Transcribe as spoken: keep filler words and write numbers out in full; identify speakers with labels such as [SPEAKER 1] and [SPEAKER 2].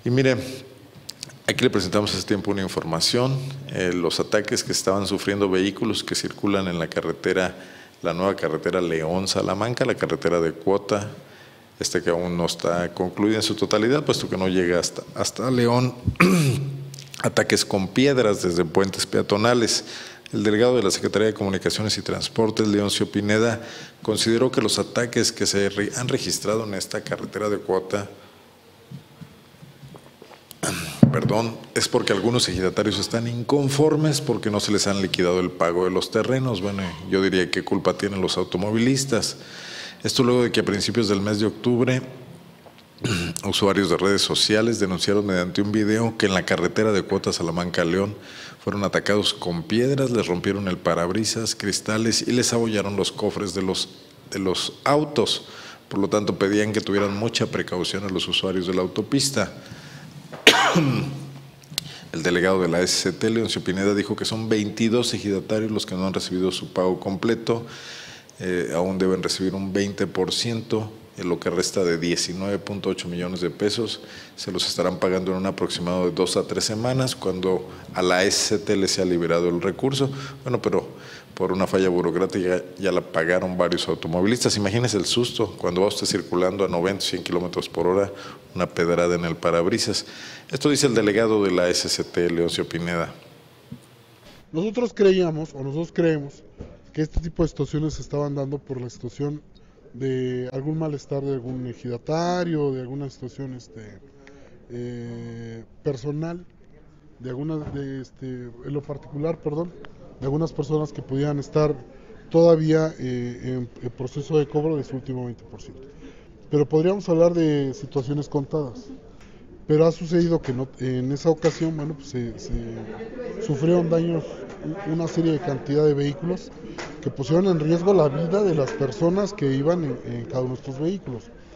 [SPEAKER 1] Y mire, aquí le presentamos hace tiempo una información, eh, los ataques que estaban sufriendo vehículos que circulan en la carretera, la nueva carretera León-Salamanca, la carretera de cuota, este que aún no está concluida en su totalidad, puesto que no llega hasta, hasta León, ataques con piedras desde puentes peatonales. El delegado de la Secretaría de Comunicaciones y Transportes, Leoncio Pineda, consideró que los ataques que se han registrado en esta carretera de cuota perdón, es porque algunos ejidatarios están inconformes porque no se les han liquidado el pago de los terrenos. Bueno, yo diría que culpa tienen los automovilistas. Esto luego de que a principios del mes de octubre usuarios de redes sociales denunciaron mediante un video que en la carretera de Cuota Salamanca-León fueron atacados con piedras, les rompieron el parabrisas, cristales y les abollaron los cofres de los, de los autos. Por lo tanto, pedían que tuvieran mucha precaución a los usuarios de la autopista. El delegado de la S C T, Leoncio Pineda, dijo que son veintidós ejidatarios los que no han recibido su pago completo, eh, aún deben recibir un veinte por ciento, en lo que resta de diecinueve punto ocho millones de pesos, se los estarán pagando en un aproximado de dos a tres semanas, cuando a la S C T le se ha liberado el recurso. Bueno, pero por una falla burocrática ya la pagaron varios automovilistas. Imagínese el susto cuando va usted circulando a noventa, cien kilómetros por hora, una pedrada en el parabrisas. Esto dice el delegado de la S C T, Leoncio Pineda.
[SPEAKER 2] Nosotros creíamos, o nosotros creemos, que este tipo de situaciones se estaban dando por la situación de algún malestar de algún ejidatario, de alguna situación este, eh, personal, de alguna, de este, en lo particular, perdón, de algunas personas que pudieran estar todavía eh, en, en proceso de cobro de su último veinte por ciento. Pero podríamos hablar de situaciones contadas. Pero ha sucedido que no, en esa ocasión, bueno, pues se, se sufrieron daños, una serie de cantidad de vehículos que pusieron en riesgo la vida de las personas que iban en, en cada uno de estos vehículos.